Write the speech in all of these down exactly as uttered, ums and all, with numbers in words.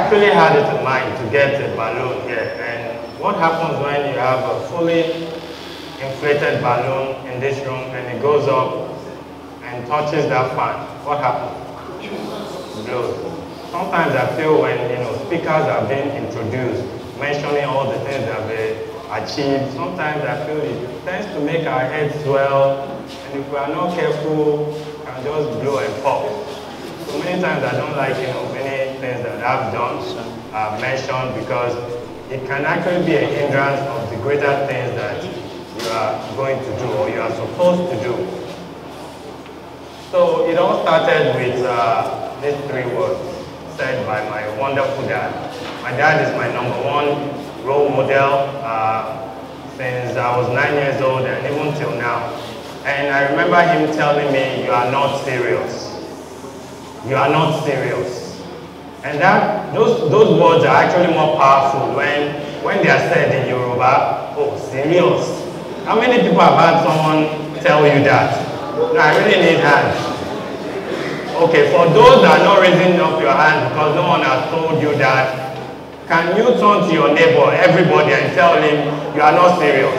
actually had it in mind to get a balloon here. And what happens when you have a fully inflated balloon in this room and it goes up and touches that fan? What happens? It blows. Sometimes I feel when, you know, speakers are being introduced, mentioning all the things that they achieved, sometimes I feel it tends to make our heads swell, and if we are not careful, it can just blow and pop. So many times I don't like, you know, many things that I've done, uh, mentioned, because it can actually be a hindrance of the greater things that you are going to do or you are supposed to do. So it all started with uh, these three words said by my wonderful dad. My dad is my number one role model uh, since I was nine years old and even till now. And I remember him telling me, you are not serious. You are not serious. And that, those, those words are actually more powerful when, when they are said in Yoruba. Oh, serious. How many people have had someone tell you that? No, I really need hands. Okay, for those that are not raising up your hand because no one has told you that, can you turn to your neighbor, everybody, and tell him you are not serious?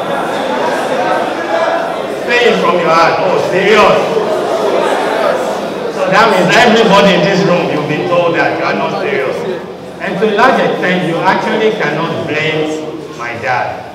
Say it from your heart. Oh, serious. So that means everybody in this room, you've been told that you are not serious. And to a large extent, you actually cannot blame my dad.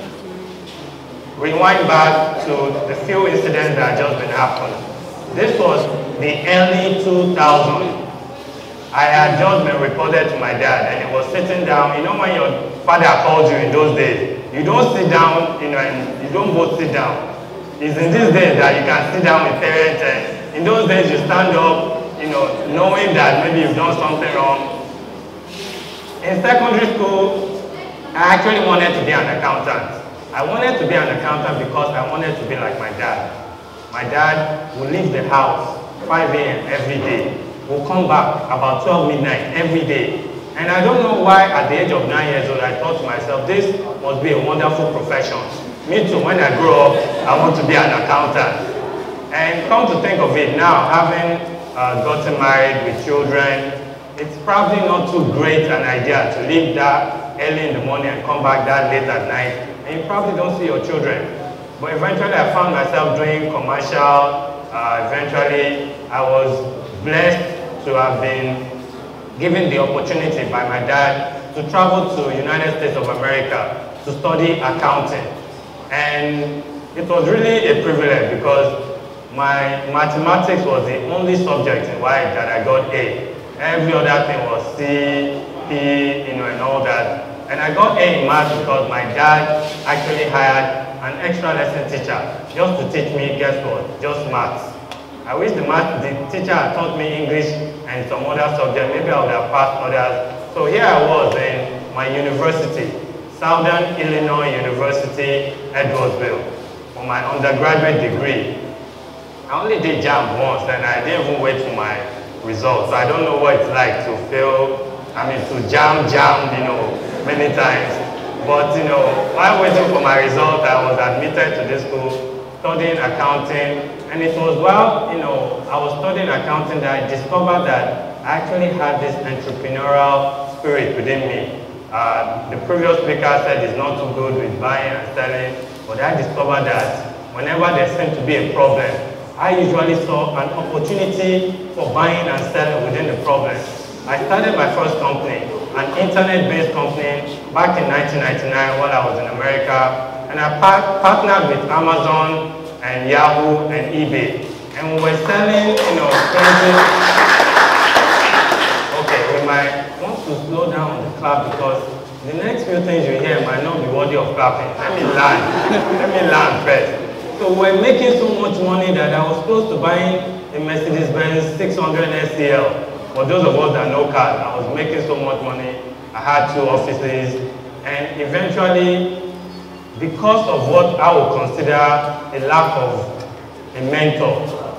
Rewind back to the few incidents that had just been happening. This was the early two thousands. I had just been reported to my dad, and he was sitting down. You know when your father calls you in those days, you don't sit down, you know, and you don't both sit down. It's in these days that you can sit down with parents, and in those days you stand up, you know, knowing that maybe you've done something wrong. In secondary school, I actually wanted to be an accountant. I wanted to be an accountant because I wanted to be like my dad. My dad would leave the house five A M every day. We'll come back about twelve midnight every day. And I don't know why at the age of nine years old, I thought to myself, this must be a wonderful profession. Me too, when I grow up, I want to be an accountant. And come to think of it now, having uh, gotten married with children, it's probably not too great an idea to leave that early in the morning and come back that late at night. And you probably don't see your children. But eventually I found myself doing commercial. Uh, eventually I was blessed to have been given the opportunity by my dad to travel to the United States of America to study accounting. And it was really a privilege because my mathematics was the only subject in Y that I got A. Every other thing was C, P, you know, and all that. And I got A in math because my dad actually hired an extra lesson teacher just to teach me, guess what, just maths. I wish the math the teacher had taught me English and some other subject, maybe I would have passed others. So here I was in my university, Southern Illinois University, Edwardsville, for my undergraduate degree. I only did JAMB once and I didn't even wait for my results. So I don't know what it's like to fail, I mean to jam, jam, you know, many times. But, you know, while waiting for my result, I was admitted to this school, studying accounting. And it was while, you know, I was studying accounting that I discovered that I actually had this entrepreneurial spirit within me. Uh, the previous speaker said it's not too good with buying and selling, but I discovered that whenever there seemed to be a problem, I usually saw an opportunity for buying and selling within the problem. I started my first company, an internet-based company, back in nineteen ninety-nine while I was in America, and I par partnered with Amazon and Yahoo and eBay, and we were selling, you know, crazy. Okay, we might want to slow down on the clap because the next few things you hear might not be worthy of clapping. Let me land. Let me land first. So we're making so much money that I was close to buying a Mercedes-Benz six hundred S E L. For those of us that know cars, I was making so much money. I had two offices, and eventually, because of what I would consider a lack of a mentor,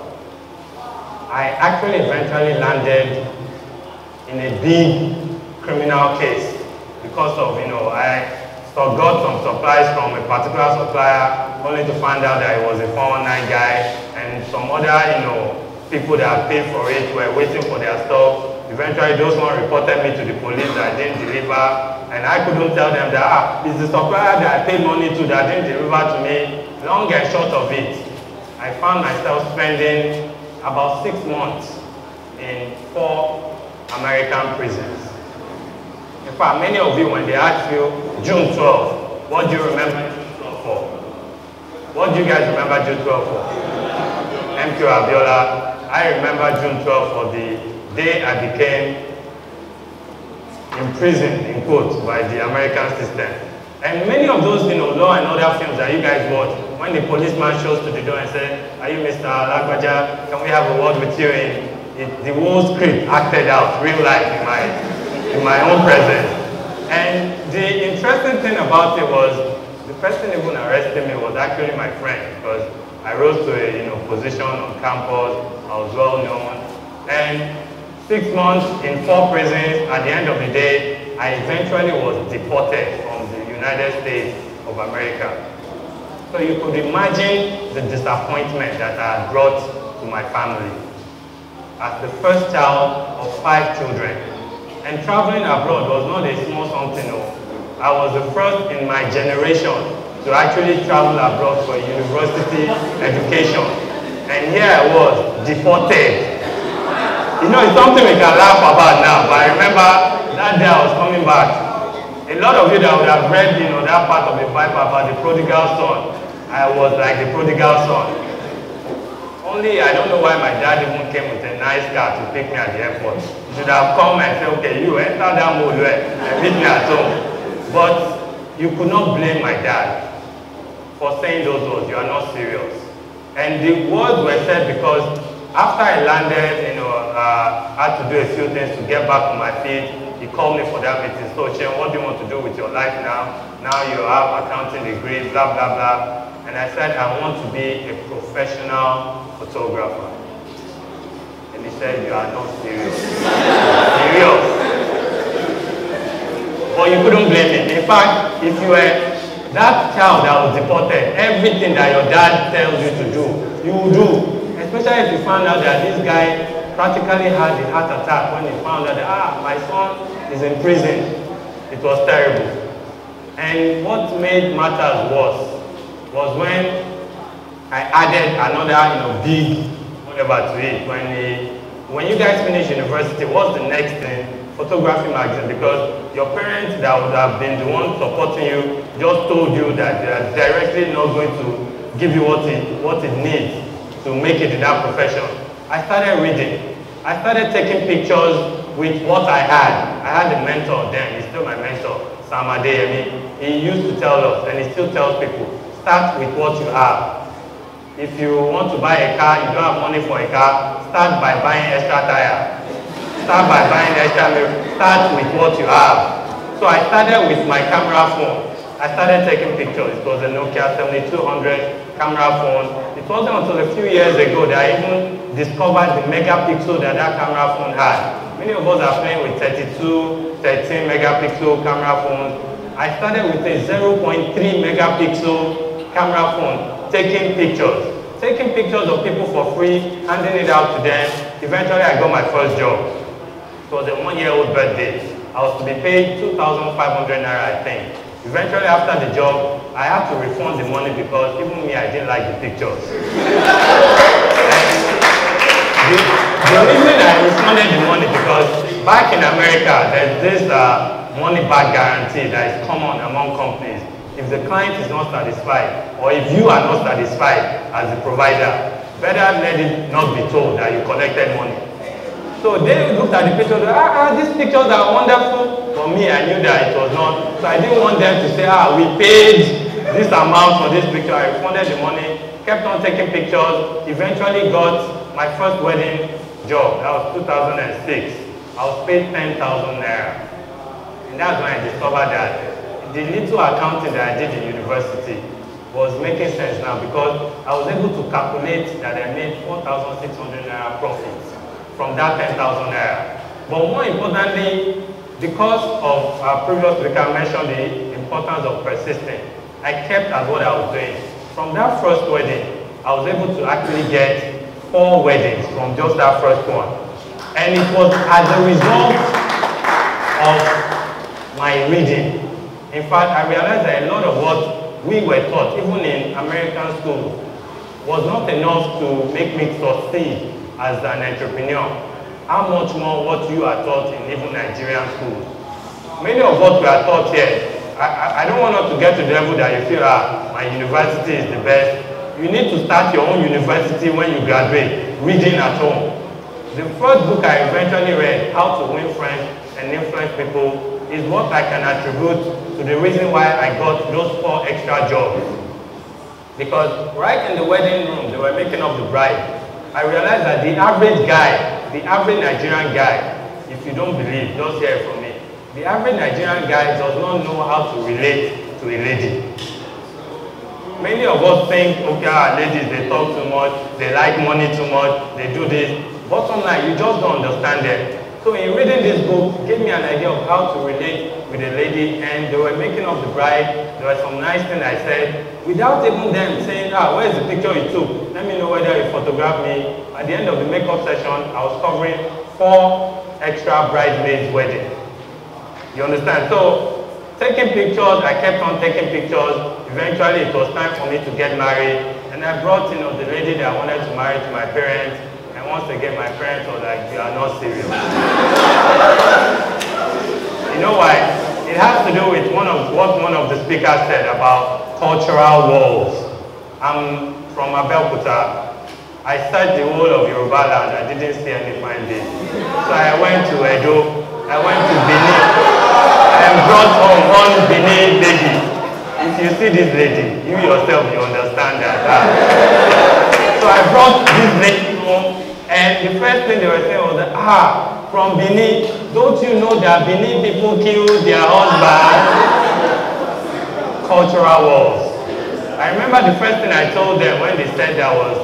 I actually eventually landed in a big criminal case because of, you know, I got some supplies from a particular supplier only to find out that it was a four one nine guy, and some other, you know, people that paid for it were waiting for their stuff Eventually, those one reported me to the police that I didn't deliver, and I couldn't tell them that, ah, it's the supplier that I paid money to that didn't deliver to me. Long and short of it, I found myself spending about six months in four American prisons. In fact, many of you, when they ask you, June twelfth, what do you remember June twelfth for? What do you guys remember June twelfth for? M Q Abiola. I remember June twelfth for the day I became imprisoned, in quotes, by the American system. And many of those, you know, law and order films that you guys watch, when the policeman shows to the door and says, are you Mister Lagbaja? Can we have a word with you? In it, the whole script acted out, real life, in my, in my own presence. And the interesting thing about it was, the person even arrested me was actually my friend, because I rose to a you know, position on campus, I was well known. And six months in four prisons, at the end of the day, I eventually was deported from the United States of America. So you could imagine the disappointment that I had brought to my family. As the first child of five children, and traveling abroad was not a small something. No. I was the first in my generation to actually travel abroad for university education. And here I was, deported. You know, it's something we can laugh about now, but I remember that day I was coming back. A lot of you that would have read, you know, that part of the Bible about the prodigal son, I was like the prodigal son. Only, I don't know why my dad even came with a nice car to pick me at the airport. He should have come and said, okay, you enter that mode and meet me at home. But you could not blame my dad for saying those words, you are not serious. And the words were said because after I landed, you know, uh, I had to do a few things to get back on my feet. He called me for that meeting. So, Chen, what do you want to do with your life now? Now you have accounting degree, blah, blah, blah. And I said, I want to be a professional photographer. And he said, you are not serious. Serious. But you couldn't blame me. In fact, if you were that child that was deported, everything that your dad tells you to do, you will do. Especially if you found out that this guy practically had a heart attack when he found out that, ah, my son is in prison. It was terrible. And what made matters worse was when I added another, you know, big whatever to it. When, he, when you guys finish university, what's the next thing? Photography magazine, because your parents that would have been the ones supporting you just told you that they are directly not going to give you what it, what it needs to make it in that profession. I started reading. I started taking pictures with what I had. I had a mentor then, he's still my mentor, Sam Adeyemi. He used to tell us, and he still tells people, start with what you have. If you want to buy a car, you don't have money for a car, start by buying extra tire. Start by buying extra mirror. Start with what you have. So I started with my camera phone. I started taking pictures. It was a Nokia seventy-two hundred camera phone. It wasn't until a few years ago that I even discovered the megapixel that that camera phone had. Many of us are playing with thirty-two, thirteen megapixel camera phones. I started with a zero point three megapixel camera phone, taking pictures. Taking pictures of people for free, handing it out to them. Eventually I got my first job. It was a one-year-old birthday. I was to be paid two thousand five hundred naira, I think. Eventually, after the job, I had to refund the money because even me, I didn't like the pictures. the, the reason I refunded the money because back in America, there's this uh, money-back guarantee that is common among companies. If the client is not satisfied, or if you are not satisfied as the provider, better let it not be told that you collected money. So they looked at the pictures, ah, ah, these pictures are wonderful. For me, I knew that it was not. So I didn't want them to say, ah, we paid this amount for this picture. I refunded the money, kept on taking pictures, eventually got my first wedding job. That was two thousand six. I was paid ten thousand naira. And that's when I discovered that the little accounting that I did in university was making sense now because I was able to calculate that I made four thousand six hundred naira profits from that ten thousand naira. But more importantly, because of our previous speaker mentioned the importance of persisting, I kept at what I was doing. From that first wedding, I was able to actually get four weddings from just that first one. And it was as a result of my reading. In fact, I realized that a lot of what we were taught, even in American schools, was not enough to make me succeed as an entrepreneur. How much more what you are taught in even Nigerian schools. Many of what we are taught here, I, I, I don't want us to get to the level that you feel, ah, my university is the best. You need to start your own university when you graduate, reading at home. The first book I eventually read, How to Win Friends and Influence People, is what I can attribute to the reason why I got those four extra jobs. Because right in the wedding room, they were making up the bride. I realized that the average guy, the average Nigerian guy, if you don't believe, just hear it from me. The average Nigerian guy does not know how to relate to a lady. Many of us think, okay, our ladies, they talk too much, they like money too much, they do this. Bottom line, you just don't understand them. So in reading this book, it gave me an idea of how to relate with a lady, and they were making up the bride. There were some nice things I said, without even them saying, ah, where's the picture you took? Let me know whether you photographed me. At the end of the makeup session, I was covering four extra bridesmaids' wedding. You understand? So, taking pictures, I kept on taking pictures. Eventually, it was time for me to get married. And I brought, you know, the lady that I wanted to marry to my parents. And once again, my parents were like, you are not serious. You know why? It has to do with one of what one of the speakers said about cultural walls. I'm from Abeokuta. I searched the whole of Yoruba land. I didn't see any fine days. So I went to Edo. I went to Benin. And brought home one Benin lady. If you see this lady, you yourself, you understand that. Uh, so I brought this lady home, and the first thing they were saying was that, ah, from Benin, don't you know that Benin people kill their husbands? Cultural wars. I remember the first thing I told them when they said that was,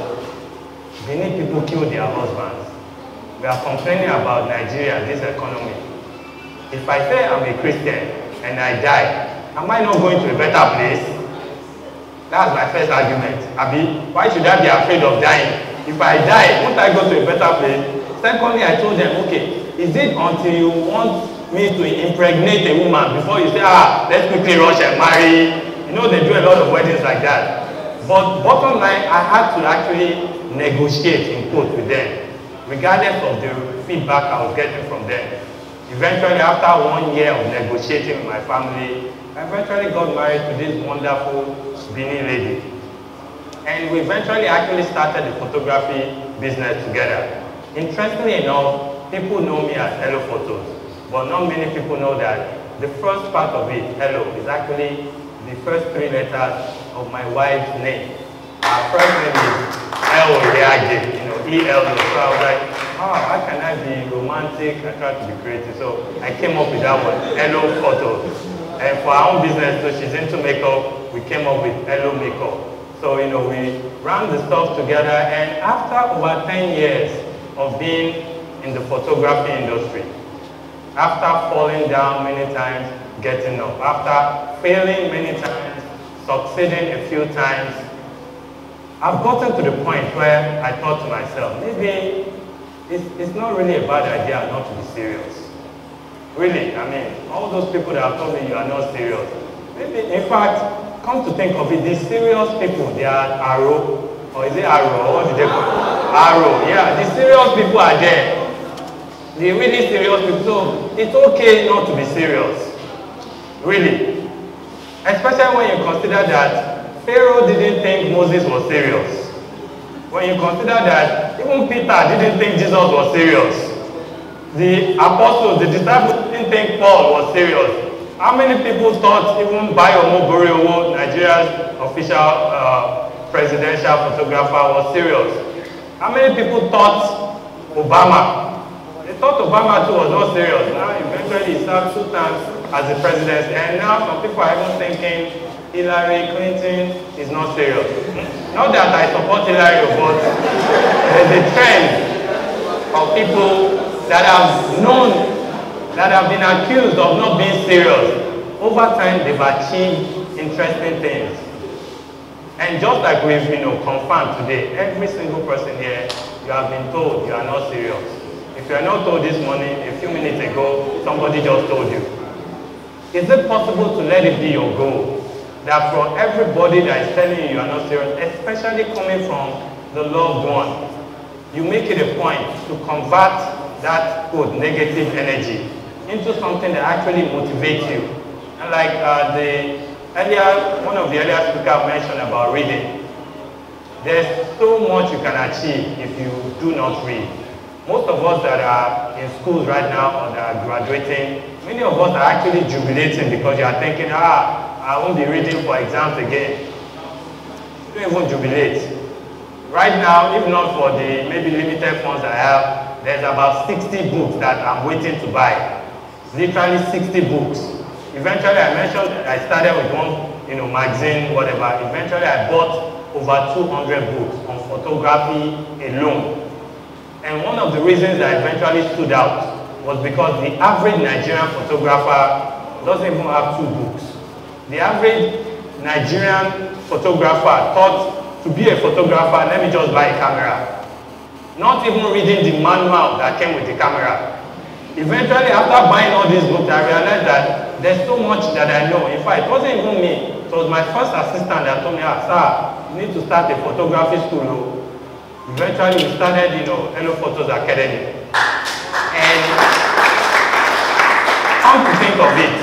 Benin people kill their husbands. We are complaining about Nigeria, this economy. If I say I'm a Christian and I die, am I not going to a better place? That's my first argument. Abi, why should I be afraid of dying? If I die, won't I go to a better place? Secondly, I told them, okay, is it until you want me to impregnate a woman before you say, ah, let's quickly rush and marry? You know, they do a lot of weddings like that. But bottom line, I had to actually negotiate, in quote, with them, regardless of the feedback I was getting from them. Eventually, after one year of negotiating with my family, I eventually got married to this wonderful Benin lady. And we eventually actually started the photography business together. Interestingly enough, people know me as Hello Photos, but not many people know that the first part of it, Hello, is actually the first three letters of my wife's name. Our first name is El Reage, you know, E L O. So I was like, oh, how can I be romantic? I tried to be creative. So I came up with that one, Hello Photos. And for our own business, so she's into makeup, we came up with Hello Makeup. So, you know, we ran the stuff together, and after over ten years of being in the photography industry, after falling down many times, getting up, after failing many times, succeeding a few times, I've gotten to the point where I thought to myself, maybe it's, it's not really a bad idea not to be serious. Really, I mean, all those people that have told me you are not serious. Maybe, in fact, come to think of it, these serious people, they are Arrow, or is it Arrow, or what did they call it? Arrow, yeah, the serious people are there. The really serious people, so it's okay not to be serious. Really. Especially when you consider that Pharaoh didn't think Moses was serious. When you consider that even Peter didn't think Jesus was serious. The apostles, the disciples didn't think Paul was serious. How many people thought even Bayomo Boriowo, Nigeria's official uh, presidential photographer, was serious? How many people thought Obama? They thought Obama too was not serious. Now eventually he served two terms as the president, and now some people are even thinking Hillary Clinton is not serious. Not that I support Hillary, but there's a trend of people that have known, that have been accused of not being serious. Over time, they've achieved interesting things. And just like we've, you know, confirmed today, every single person here, you have been told you are not serious. If you are not told this morning, a few minutes ago, somebody just told you. Is it possible to let it be your goal that for everybody that is telling you you are not serious, especially coming from the loved one, you make it a point to convert that quote negative energy into something that actually motivates you? And like uh, the earlier, one of the earlier speakers mentioned about reading, there's so much you can achieve if you do not read. Most of us that are in schools right now or that are graduating, many of us are actually jubilating because you are thinking, ah, I won't be reading for exams again. You don't even jubilate. Right now, if not for the maybe limited funds I have, there's about sixty books that I'm waiting to buy. Literally sixty books. Eventually, I mentioned I started with one, you know, magazine, whatever. Eventually, I bought over two hundred books on photography alone. And one of the reasons that eventually stood out was because the average Nigerian photographer doesn't even have two books. The average Nigerian photographer thought to be a photographer, let me just buy a camera. Not even reading the manual that came with the camera. Eventually, after buying all these books, I realized that there's so much that I know. In fact, it wasn't even me. It was my first assistant that told me, ah, sir, you need to start a photography school. Eventually, we started, you know, Hello Photos Academy. And come to think of it,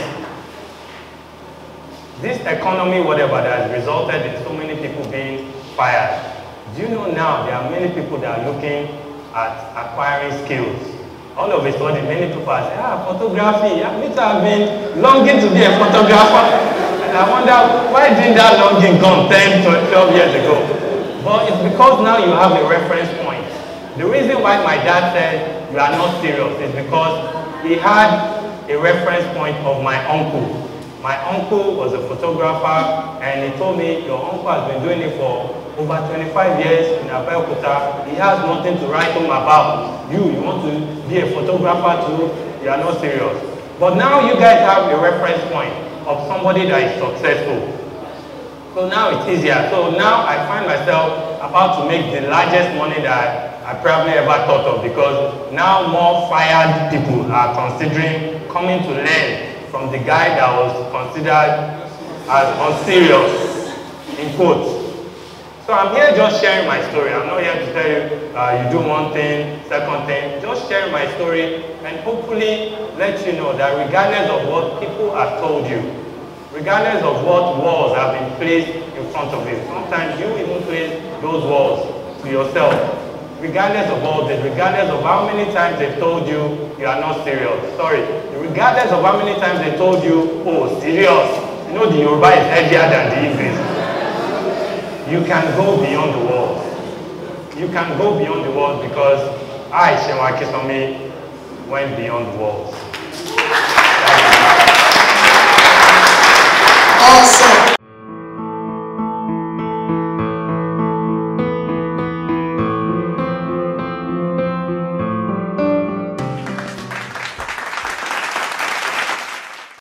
this economy, whatever, that has resulted in so many people being fired. Do you know now there are many people that are looking at acquiring skills? All of a sudden, many people are saying, ah, photography. I mean, I've been longing to be a photographer. And I wonder, why didn't that longing come ten, twelve years ago? But it's because now you have a reference point. The reason why my dad said you are not serious is because he had a reference point of my uncle. My uncle was a photographer, and he told me, your uncle has been doing it for over twenty-five years in Abeokuta. He has nothing to write home about. You, you want to be a photographer too? You are not serious. But now you guys have a reference point of somebody that is successful. So now it's easier. So now I find myself about to make the largest money that I probably ever thought of, because now more fired people are considering coming to learn from the guy that was considered as unserious, in quotes. So I'm here just sharing my story. I'm not here to tell you, uh, you do one thing, second thing. Just sharing my story and hopefully let you know that regardless of what people have told you, regardless of what walls have been placed in front of you, sometimes you even place those walls to yourself. Regardless of all this, regardless of how many times they've told you you are not serious, sorry, regardless of how many times they told you, oh, serious, you know the Yoruba is heavier than the English, you can go beyond the walls. You can go beyond the walls because I, Seun Akisanmi, went beyond the walls. Awesome.